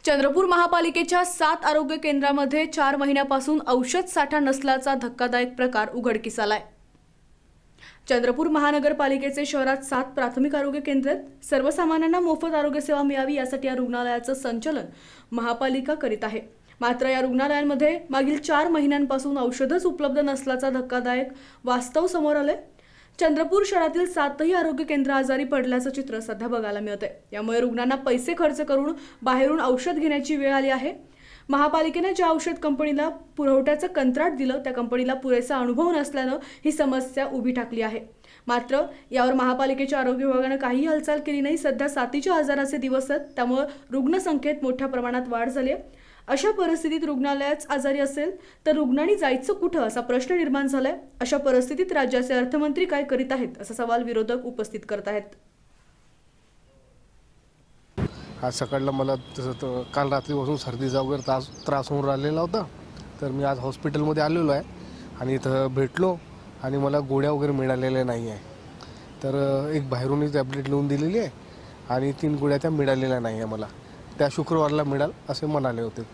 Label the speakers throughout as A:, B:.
A: चंद्रपूर महापालिकेच्या 7 आरोग्य केंद्रांमध्ये 4 महिन्यापासून औषध साठा नसल्याचा धक्कादायक प्रकार उघडकीस आलाय। चंद्रपूर महानगरपालिकेचे शहरात 7 प्राथमिक आरोग्य केंद्र आहेत। सर्वसामान्यांना मोफत आरोग्य सेवा मिळावी यासाठी या रुग्णालयाचं संचालन महापालिका करीत आहे। मात्र या रुग्णालयांमध्ये मागील 4 महिन्यांपासून औषधस उपलब्ध नसल्याचा धक्कादायक वास्तव समोर आले। चंद्रपूर शहरातील 7ही आरोग्य केंद्र आजारी पडल्याचं चित्र सध्या बघायला मिळते। यामुळे रुग्णांना पैसे खर्च करून बाहेरून औषध घेण्याची वेळ आली आहे। महापालिकेने ज्या औषध कंपनीला पुरवठ्याचं कंत्राट दिलं त्या कंपनीला पुरेसा अनुभव नसल्यानं ही समस्या उभी ठाकली आहे। मात्र यावर महापालिकेच्या आरोग्य विभागाने काही हालचाल केली नाही। सध्या साथीच्या आजाराचे दिवस आहेत, त्यामुळे रुग्णसंख्येत मोठ्या प्रमाणात वाढ झाली आहे। अशा परिस्थितीत रुग्णालयाच आजारी असेल तर रुग्णांनी जायचं कुठं असा प्रश्न निर्माण झालाय। अशा परिस्थितीत राज्याचे अर्थमंत्री काय करीत आहेत असा सवाल विरोधक उपस्थित करत आहेत।
B: आज सकाळला मला काल रात्रीपासून सर्दीचा वगैरे त्रास होऊन राहिलेला होता, तर मी आज हॉस्पिटलमध्ये आलेलो आहे आणि इथं भेटलो आणि मला गोळ्या वगैरे मिळालेल्या नाही आहे। तर एक बाहेरूनच टॅब्लेट लिहून दिलेली आहे आणि 3 गोळ्या त्या मिळालेल्या नाही आहे मला, त्या शुक्रवारला मिळाल असे म्हणाले होते।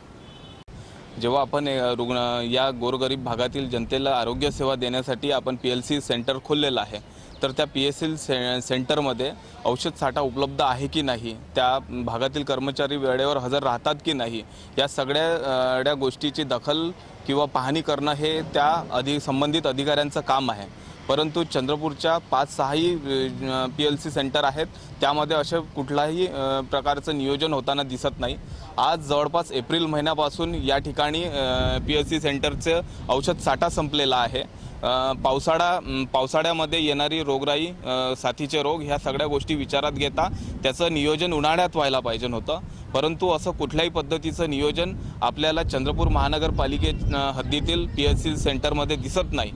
C: जेव्हा आपण या गोरगरीब भागातील जनतेला आरोग्य सेवा देण्यासाठी आपण PLC सेंटर खोललेलं आहे, तर त्या PLC सेंटरमध्ये औषध साठा उपलब्ध आहे की नाही, त्या भागातील कर्मचारी वेळेवर हजर राहतात की नाही, या सगळ्या गोष्टीची दखल किंवा पाहणी करणं हे त्या संबंधित अधिकाऱ्यांचं काम आहे। परंतु चंद्रपूरच्या 5-6ही PLC सेंटर आहेत, त्यामध्ये असे कुठलाही प्रकारचं नियोजन होताना दिसत नाही। आज जवळपास एप्रिल महिन्यापासून या ठिकाणी PLC सेंटरचं औषध साठा संपलेला आहे। पावसाळ्यामध्ये येणारी रोगराई, साथीचे रोग ह्या सगळ्या गोष्टी विचारात घेता त्याचं नियोजन उन्हाळ्यात व्हायला पाहिजे होतं, परंतु असं कुठल्याही पद्धतीचं नियोजन आपल्याला चंद्रपूर महानगरपालिके हद्दीतील PLC सेंटरमध्ये दिसत नाही।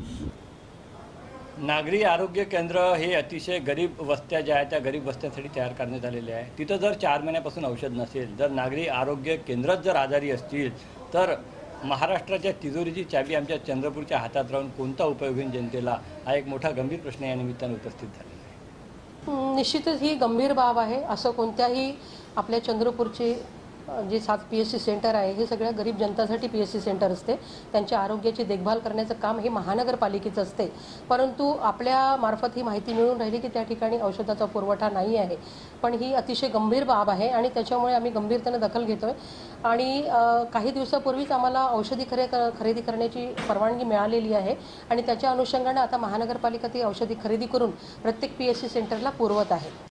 D: नागरी आरोग्य केंद्र हे अतिशय गरीब वस्त्या ज्या आहेत त्या गरीब वस्त्यांसाठी तयार करण्यात आलेले आहे। तिथं जर 4 महिन्यापासून औषध नसेल, जर नागरी आरोग्य केंद्रच जर आजारी असतील, तर महाराष्ट्राच्या तिजोरीची चाबी आमच्या चंद्रपूरच्या हातात राहून कोणता उपयोग होईल जनतेला, हा एक मोठा गंभीर प्रश्न या निमित्ताने उपस्थित झालेला आहे।
E: निश्चितच ही गंभीर बाब आहे। असं कोणत्याही आपल्या चंद्रपूरचे जे 7 PSC सेंटर आहे हे सगळ्या गरीब जनतासाठी PSC सेंटर असते। त्यांच्या आरोग्याची देखभाल करण्याचं काम हे महानगरपालिकेचं असते, परंतु आपल्या मार्फत ही माहिती मिळून राहिली की त्या ठिकाणी औषधाचा पुरवठा नाही आहे। पण ही अतिशय गंभीर बाब आहे आणि त्याच्यामुळे आम्ही गंभीरतेने दखल घेतोय आणि काही दिवसापूर्वीच आम्हाला औषधी खरेदी करण्याची परवानगी मिळालेली आहे आणि त्याच्या अनुषंगाने आता महानगरपालिका ती औषधी खरेदी करून प्रत्येक PSC सेंटरला पुरवत आहे।